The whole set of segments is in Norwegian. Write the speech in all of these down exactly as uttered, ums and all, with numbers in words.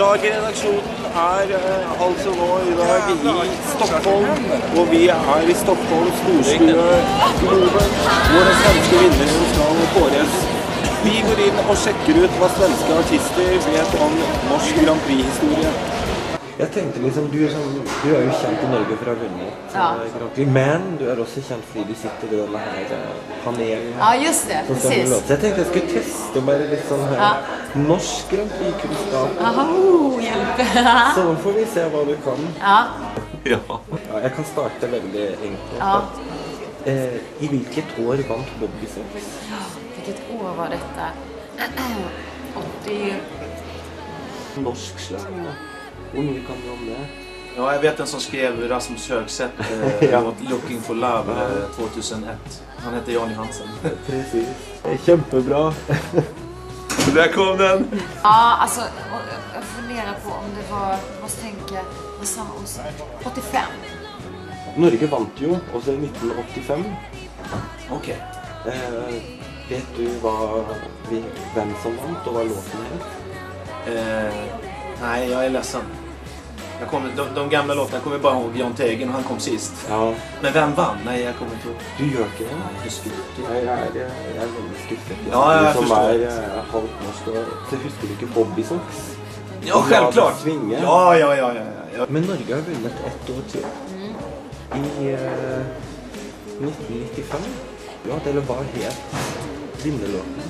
Schlagerredaksjonen er uh, altså nå i dag i Stockholm, og vi er i Stockholm storstue Globen, hvor den svenske vinneren skal kåres. Vi går inn og sjekker ut hva svenske artister vet om norsk Grand Prix-historie. Jeg tenkte liksom, du er, sånn, du er jo kjent i Norge for å ha vunnet ja. Grand Prix, men du er også kjent fordi du sitter i denne her panelen. Ja, just det, precis. Så jeg tenkte jeg skulle teste bare litt sånn her ja. Norsk Grand Prix-kunnskap. Aha, hjelp. Så får vi se hva du kan. Ja. Ja. Ja, jeg kan starte veldig enkelt. Ja. Eh, I hvilket år vant Bobby Sox? Ja, hvilket år var dette? åttio... Norsk slag, da. Hvor mye kan du om det? Ja, jeg vet en som skrev Rasmus Högsätt eh, ja. Looking for Love eh, tjugohundraett. Han heter Jan Johansen. Precis. Kjempebra. Der kom den! Ja, alltså, jag funderar på om det var, måste tänka, vad samma år, åttiofem. Norge vant jo, også i nitten åttifem. Ok. Eh, vet du hva, vi, hvem som vant, og hva låten het? Eh, nej, jag är ledsen. Jag kommer, de, de gamla låtarna kommer bara ihåg Jan Tegen och han kom sist. Ja. Men vem vann? Nej, jag kommer inte ihåg. Du gjør ikke det? Jeg husker ikke. Jeg er, jeg er veldig skuffet. Ja, jeg som forstår. er, er halvt norsk, så husker du ikke Bobby Sox? Ja, självklart. Ja, ja, ja, ja, ja. Men Norge har vunnet ett år til. I uh, nitten nittifem. Ja, eller hva het vinnerlåten?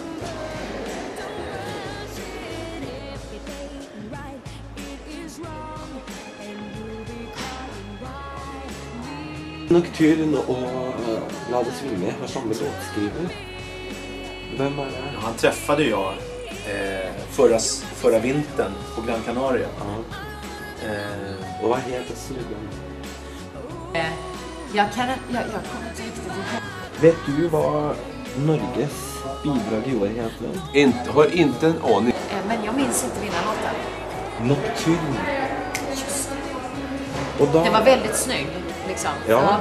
Nocturne och uh, La det svinge har samme låtskriver. Vem är det? Han träffade jag eh, förra, förra vintern på Gran Canaria. Ja. Eh, och vad heter snubben? Eh, jag kan jag, jag kommer inte riktigt ihåg. Vet du vad Norges bidrag i år heter? Inte, har inte en aning. Eh, men jag minns inte vinnarlåten. Nocturne. Just och då... det. var väldigt snygg. Liksom. Ja. Ja.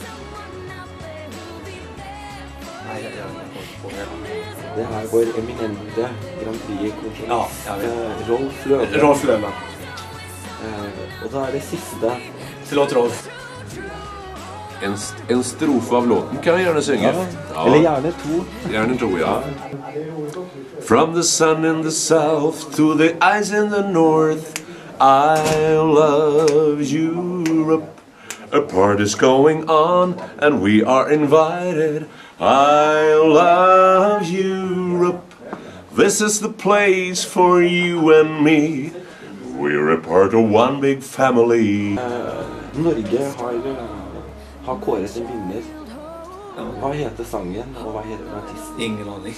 nej, jag, jag, jag, jag, jag. Det här var eminente Grand Prix-konferens. Ja, jag vet. Eh, Rolf Löfven. Rolf Löfven. Eh, och då är det sista. Förlåt, Rolf. En, en strof av låten kan jag gärna synga. Ja. Ja. Eller gärna två. Gärna tror jag. From the sun in the south to the ice in the north, I love Europe. A party's going on and we are invited. I love Europe. This is the place for you and me. We're a part of one big family. Eh, Norge har, har kåret en vinner. Vad heter sangen och vad heter artisten? Ingen aning.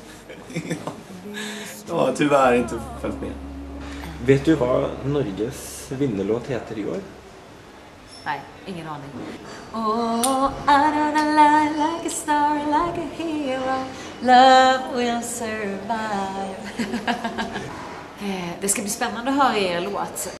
Ja, tyvärr inte följt med. Vet du vad Norges vinnerlåt heter i år? Nej, ingen aning. Oh, I don't lie like a star, like a hero. Love will survive. Det ska bli spännande att höra er låt.